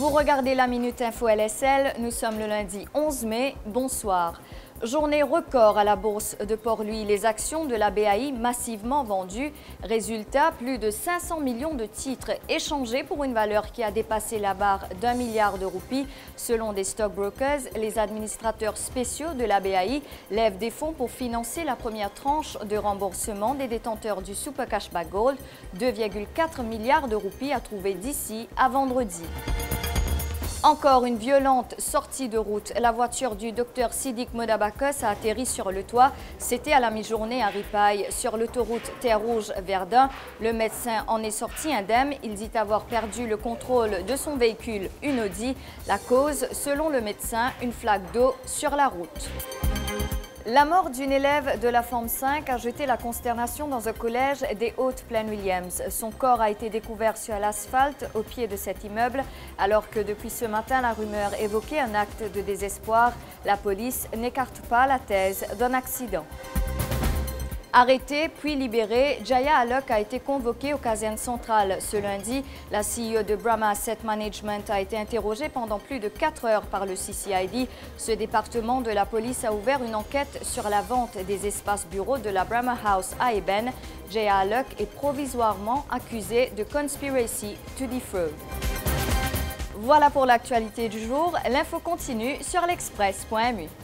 Vous regardez la Minute Info LSL, nous sommes le lundi 11 mai, bonsoir. Journée record à la bourse de Port-Louis, les actions de la BAI massivement vendues. Résultat, plus de 500 millions de titres échangés pour une valeur qui a dépassé la barre d'1 milliard de roupies. Selon des stockbrokers, les administrateurs spéciaux de la BAI lèvent des fonds pour financer la première tranche de remboursement des détenteurs du Super Cashback Gold, 2,4 milliards de roupies à trouver d'ici à vendredi. Encore une violente sortie de route. La voiture du docteur Sidik Modabakos a atterri sur le toit. C'était à la mi-journée à Ripaille, sur l'autoroute Terre Rouge-Verdun. Le médecin en est sorti indemne. Il dit avoir perdu le contrôle de son véhicule, une Audi. La cause, selon le médecin, une flaque d'eau sur la route. La mort d'une élève de la Forme 5 a jeté la consternation dans un collège des Hautes-Plaines-Williams. Son corps a été découvert sur l'asphalte au pied de cet immeuble, alors que depuis ce matin, la rumeur évoquait un acte de désespoir. La police n'écarte pas la thèse d'un accident. Arrêtée puis libérée, Jaya Alok a été convoquée aux casernes centrales ce lundi. La CEO de Brahma Asset Management a été interrogée pendant plus de 4 heures par le CCID. Ce département de la police a ouvert une enquête sur la vente des espaces bureaux de la Brahma House à Eben. Jaya Alok est provisoirement accusée de conspiracy to defraud. Voilà pour l'actualité du jour. L'info continue sur l'express.mu.